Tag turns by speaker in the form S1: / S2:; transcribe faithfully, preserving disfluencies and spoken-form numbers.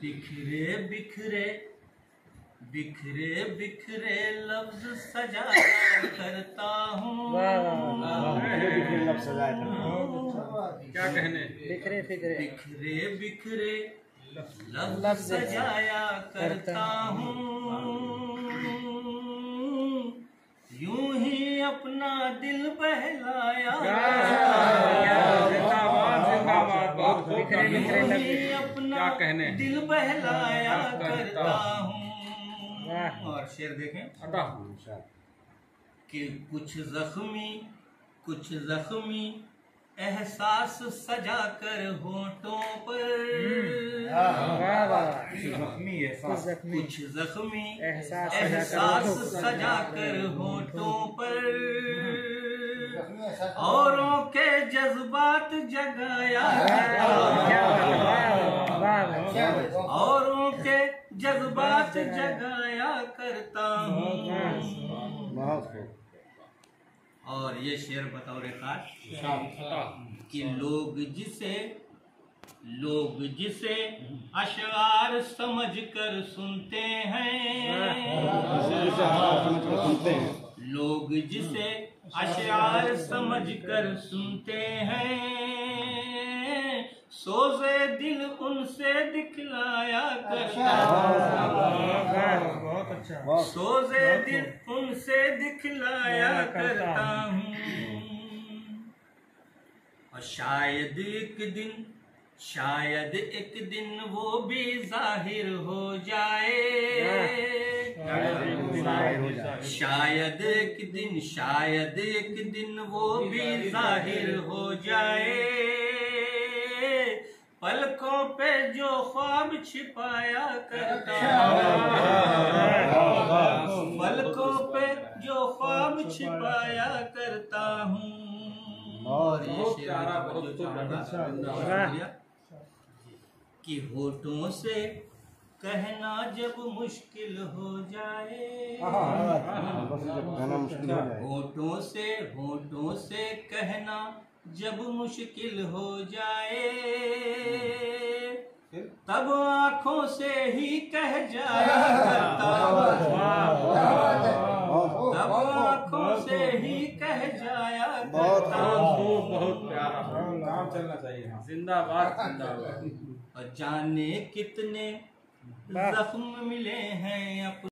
S1: बिखरे बिखरे बिखरे बिखरे लफ्ज सजा करता हूँ।
S2: बिखरे लफ्ज सजाया करता हूँ।
S3: क्या कहने?
S2: बिखरे बिखरे
S1: बिखरे बिखरे लफ्ज सजाया करता हूँ। यूं ही अपना दिल बहलाया अपना दिल बहलाया करता हूँ। और शेर देखें कि कुछ जख्मी कुछ जख्मी एहसास सजा कर होठों पर,
S2: जख्मी एहसास
S1: कुछ जख्मी एहसास सजा कर होठों पर, औरों के जज्बात जगाया औरों के जज्बात जगाया करता हूँ। और ये शेर बतौर खास कि लोग जिसे लोग जिसे अशआर समझकर सुनते हैं, लोग जिसे अशआर समझकर सुनते हैं, सोज़े दिल उनसे दिखलाया करता हूँ। सोज़े दिल उनसे दिखलाया करता हूँ। और शायद एक दिन शायद एक दिन वो भी जाहिर हो जाए, शायद एक दिन शायद एक दिन वो भी जाहिर हो जाए, पलकों पे जो ख्वाब छिपाया करता हूँ, पलकों पे जो ख्वाब छिपाया करता हूँ। और ये शेर कि होठों से कहना जब मुश्किल हो जाए, होठों से होठों से कहना जब मुश्किल हो जाए, तब आँखों से ही कह जाया करता हूँ, तब आँखों से ही कह जाया करता हूँ।
S3: बहुत प्यारा काम चलना चाहिए। जिंदाबाद जिंदाबाद।
S1: और जाने कितने जख्म मिले हैं अपने